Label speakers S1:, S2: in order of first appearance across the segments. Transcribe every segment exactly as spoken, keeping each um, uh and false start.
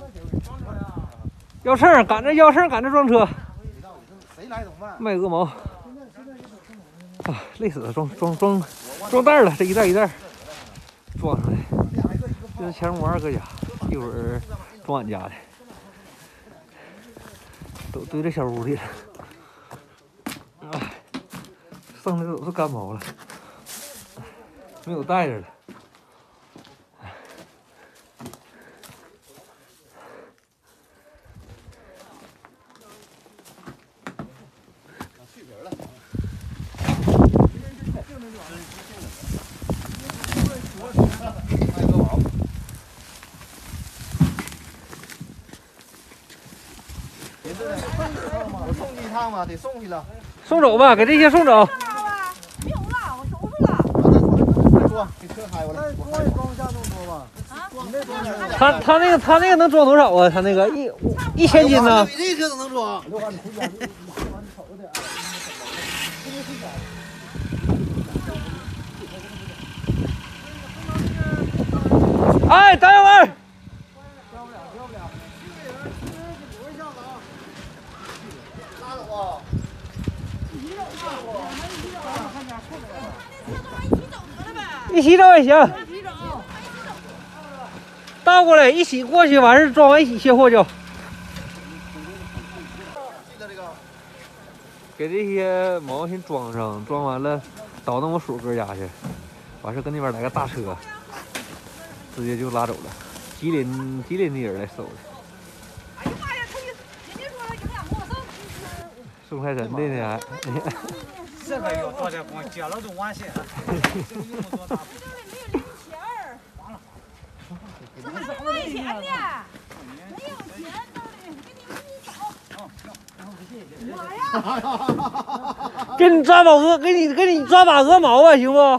S1: 要秤赶着要秤赶着撞车。
S2: 谁来怎么办？
S1: 卖鹅毛。啊，累死了，装装装装袋了，这一袋一袋装上来。这是前屋二哥家，一会儿装俺家的，都堆在小屋里了。哎，剩的都是干毛了，没有袋子了。
S2: 我送你一趟嘛，得送去了。
S1: 送走吧，给这些送走。
S3: 没有了，我收拾了。
S2: 快装，给车开过来。装也装不下那么多吧？啊，你那装点。
S1: 他他那个他那个能装多少啊？他那个一一千斤呢？
S2: 比这车都能装。
S1: 哎，打油门！ 一起走也行，倒过来一起过去，完事装完一起卸货就。给这些毛先装上，装完了倒到我叔哥家去，完事跟那边来个大车，直接就拉走了。吉林吉林的人来收的。
S3: 哎呀妈呀，他人家说营养过剩，
S1: 送财神的呢。
S4: 这个要做点工，接了都完事了。这个用不多大。
S3: 没有零钱儿，完了，这还是卖钱的，没有钱兜里，给你们找。妈呀！
S1: 给你抓把鹅，给你给你抓把鹅毛吧，行不？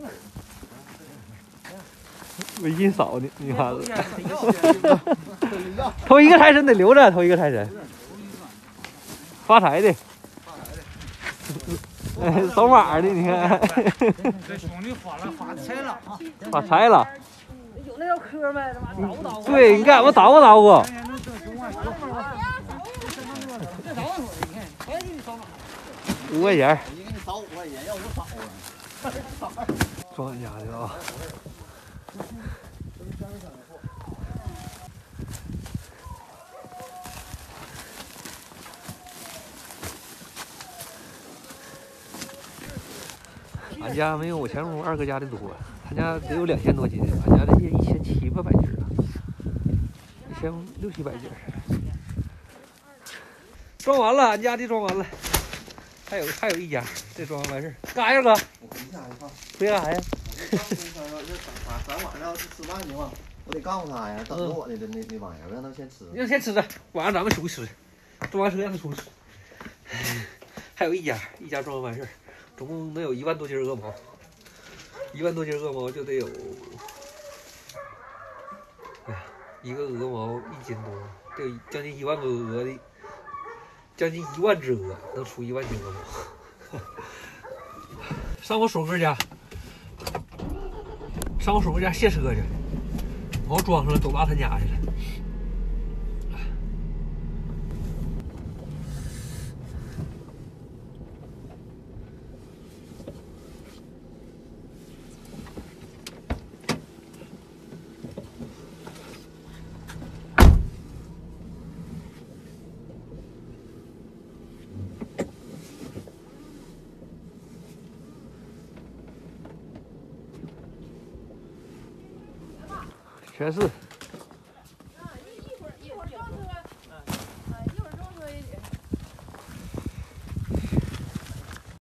S1: 微信扫的，你看子。头一个财神得留着，头一个财神。发财的。哎，扫码的，你看。
S4: 这兄弟发了发财了啊！
S1: 发财了。
S3: 有那条嗑没？这玩意儿捣鼓捣鼓。
S1: 对，你干我捣鼓捣鼓。五块钱。
S2: 人给你扫五块钱，要我扫啊。
S1: 装俺家的啊。俺家没有我前屋二哥家的多，他家得有两千多斤，俺家这些一千七八百斤了，一千六七百斤。装完了，俺家的装完了，还有还有一家，这装完事干啥呀，哥？
S2: 我回家一趟。
S1: 回干啥呀？
S2: 咱咱晚上去吃饭去嘛，我得告诉他呀，等着我呢，那那那玩意儿，让他先吃。
S1: 让先吃着，晚上咱们出去吃，装完车让他出去吃。还有一家，一家装完事儿。总共能有一万多斤鹅毛，一万多斤鹅毛就得有，哎呀，一个鹅毛一斤多，得有将近一万个鹅的，将近一万只鹅能出一万斤鹅毛。上我叔哥家，上我叔哥家卸车去，毛装上了，都拉他家去了。全是。